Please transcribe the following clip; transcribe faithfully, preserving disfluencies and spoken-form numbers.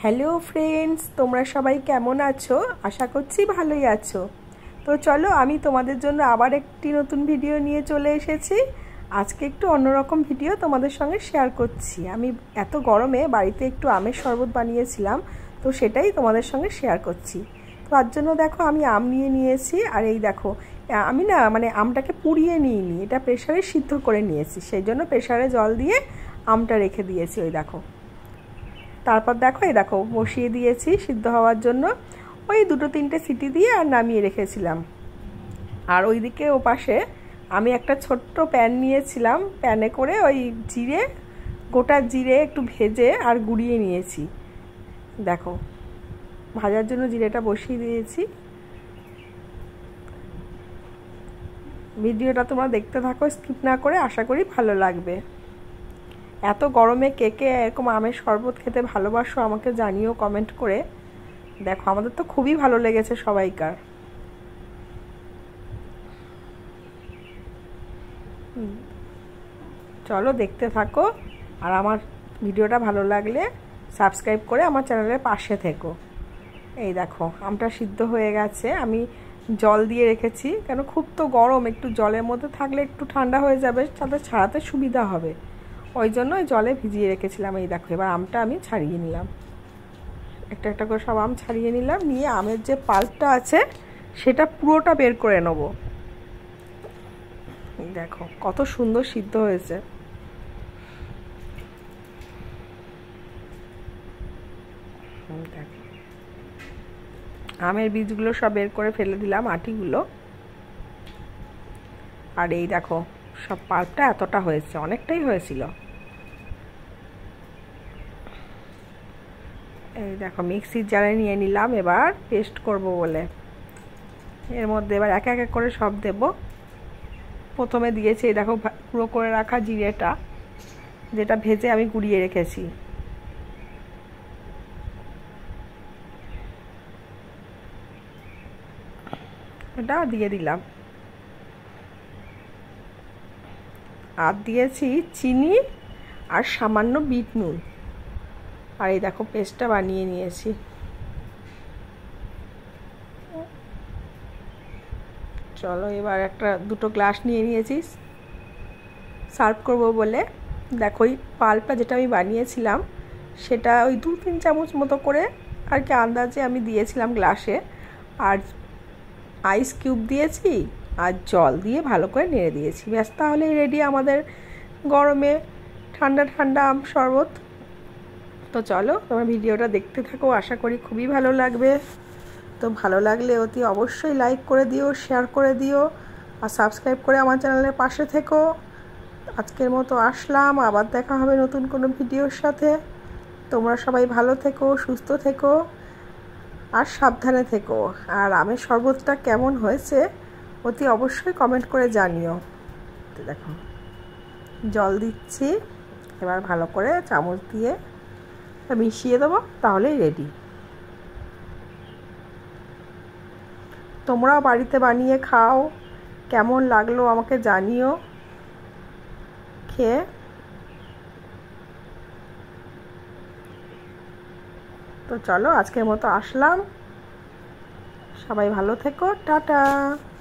Hello friends, তোমরা সবাই কেমন আছো? আশা করছি ভালোই আছো। তো চলো, আমি তোমাদের জন্য আবার একটি নতুন ভিডিও নিয়ে চলে এসেছি। আজকে একটু অন্যরকম ভিডিও তোমাদের সঙ্গে শেয়ার করছি। আমি এত গরমে বাড়িতে একটু আমের শরবত বানিয়েছিলাম, তো সেটাই তোমাদের সঙ্গে শেয়ার করছি। তো তার জন্য দেখো, আমি আম নিয়ে নিয়েছি। আর এই দেখো, আমি না মানে আমটাকে পুড়িয়ে নিইনি, এটা প্রেসারে সিদ্ধ করে নিয়েছি। সেই জন্য প্রেসারে জল দিয়ে আমটা রেখে দিয়েছি। ওই দেখো, তারপর দেখো এই দেখো বসিয়ে দিয়েছি সিদ্ধ হওয়ার জন্য। ওই দুটো তিনটে সিটি দিয়ে আর নামিয়ে রেখেছিলাম। আর ওইদিকে ও পাশে আমি একটা ছোট্ট প্যান নিয়েছিলাম, প্যানে করে ওই জিরে, গোটা জিরে একটু ভেজে আর গুঁড়িয়ে নিয়েছি। দেখো, ভাজার জন্য জিরেটা বসিয়ে দিয়েছি। ভিডিওটা তোমরা দেখতে থাকো, স্কিপ না করে, আশা করি ভালো লাগবে। এত গরমে কে কে এরকম আমের শরবত খেতে ভালোবাসো আমাকে জানিও কমেন্ট করে। দেখো, আমাদের তো খুবই ভালো লেগেছে সবাইকার। চলো দেখতে থাকো, আর আমার ভিডিওটা ভালো লাগলে সাবস্ক্রাইব করে আমার চ্যানেলের পাশে থেকো। এই দেখো, আমটা সিদ্ধ হয়ে গেছে। আমি জল দিয়ে রেখেছি, কেন খুব তো গরম, একটু জলের মধ্যে থাকলে একটু ঠান্ডা হয়ে যাবে, তাতে ছাড়াতে সুবিধা হবে। ওই জন্য জলে ভিজিয়ে রেখেছিলাম। এই দেখো, এবার আমটা আমি ছাড়িয়ে নিলাম, একটা একটা করে সব আম ছাড়িয়ে নিলাম। নিয়ে আমের যে পাল্পটা আছে সেটা পুরোটা বের করে নেব। দেখো কত সুন্দর সিদ্ধ হয়েছে। দেখো, আমের বীজগুলো সব বের করে ফেলে দিলাম, আটিগুলো। আর এই দেখো, সব পাল্পটা এতটা হয়েছে, অনেকটাই হয়েছিল। এই দেখো, মিক্সির জারে নিয়ে নিলাম এবার পেস্ট করব বলে। এর মধ্যে এবার এক এক করে সব দেব। প্রথমে দিয়েছি এই দেখো গুঁড়ো করে রাখা জিরেটা, যেটা ভেজে আমি গুঁড়িয়ে রেখেছি। এটা দিয়ে দিলাম। আর দিয়েছি চিনি আর সামান্য বিট নুন। আর এই দেখো, পেস্টটা বানিয়ে নিয়েছি। চলো, এবার একটা দুটো গ্লাস নিয়ে নিয়েছি সার্ভ করব বলে। দেখো, ওই পাল্পটা যেটা আমি বানিয়েছিলাম সেটা ওই দু তিন চামচ মতো করে আর কি আন্দাজে আমি দিয়েছিলাম গ্লাসে। আর আইস কিউব দিয়েছি আর জল দিয়ে ভালো করে নেড়ে দিয়েছি। ব্যাস, তাহলেই রেডি আমাদের গরমে ঠান্ডা ঠান্ডা আম শরবত। তো চলো, তোমার ভিডিওটা দেখতে থাকো, আশা করি খুবই ভালো লাগবে। তো ভালো লাগলে অতি অবশ্যই লাইক করে দিও, শেয়ার করে দিও, আর সাবস্ক্রাইব করে আমার চ্যানেলের পাশে থেকো। আজকের মতো আসলাম, আবার দেখা হবে নতুন কোনো ভিডিওর সাথে। তোমরা সবাই ভালো থেকো, সুস্থ থেকো, আর সাবধানে থেকো। আর আমের শরবতটা কেমন হয়েছে অতি অবশ্যই কমেন্ট করে জানিও। দেখো, জল দিচ্ছি, এবার ভালো করে চামচ দিয়ে মিশিয়ে দেবো, তাহলেই রেডি। তোমরাও বাড়িতে বানিয়ে খাও, কেমন লাগলো আমাকে জানিও খেয়ে। তো চলো, আজকের মতো আসলাম। সবাই ভালো থেকো, টাটা।